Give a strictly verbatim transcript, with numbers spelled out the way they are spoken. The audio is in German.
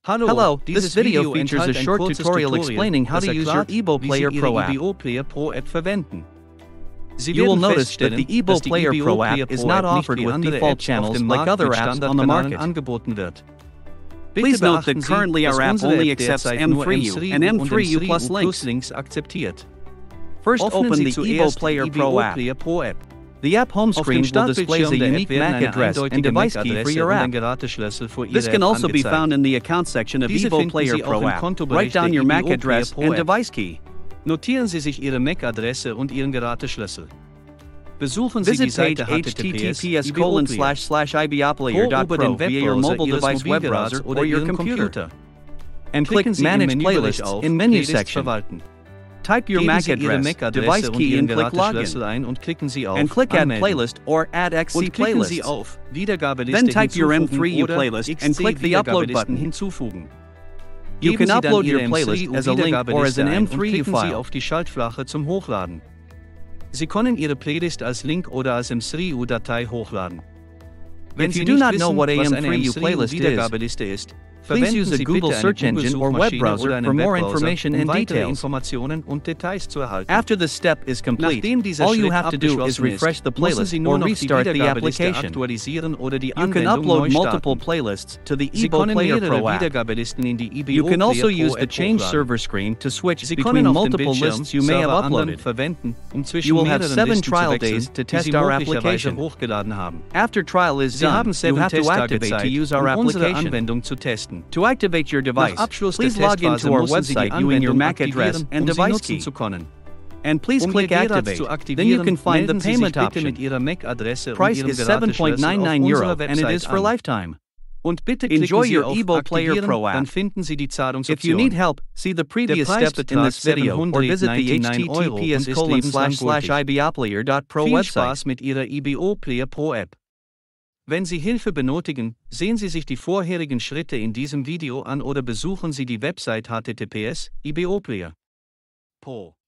Hello, this video features a short tutorial explaining how to use your Ihre Player Pro app. You will notice that the Ihre Player Pro app is not offered with default channels like other apps on the market. Please note that currently our app only accepts M three U and M three U plus links. First, open the Ihre Player Pro app. The app home screen will display a unique M A C address and device key for your app. This can also be found in the account section of Ihre Player Pro app. Write down your M A C address and device key. Notieren Sie sich Ihre M A C-Adresse und Ihren Garateschlüssel. Besuchen Sie die Visit page Seite h t t p s https colon slash slash ibiaplayer dot pro via your mobile device web browser or your computer. And click Manage Playlists in Menu section. Type your M A C address, device key and click Login. And click Add Playlist or Add X C Playlists. Then type your M three U playlist and click the Upload button. You can upload your playlist as a link or as an M three U file. Sie können Ihre Playlist als Link oder als M three U-Datei hochladen. If you do not know what a M three U playlist is, please use a Google search engine or web browser for more information and details. After the step is complete, all you have to do is refresh the playlist or restart the application. You can upload multiple playlists to the Ihre Player Pro app. You can also use the Change Server screen to switch between multiple lists you may have uploaded. You will have seven trial days to test our application. After trial is done, you have to activate to use our application. To activate your device, please log into our website using your M A C address and device key. And please click Activate. Then you can find the payment option. Price is seven point nine nine euro and it is for lifetime. Enjoy your Ihre Player Pro app. If you need help, see the previous steps in this video or visit the h t t p s colon slash slash ibiaplayer dot pro Viel website. Spaß mit Ihrer Ihre Player Pro App. Wenn Sie Hilfe benötigen, sehen Sie sich die vorherigen Schritte in diesem Video an oder besuchen Sie die Website h t t p s colon slash slash ibiaplayer dot pro.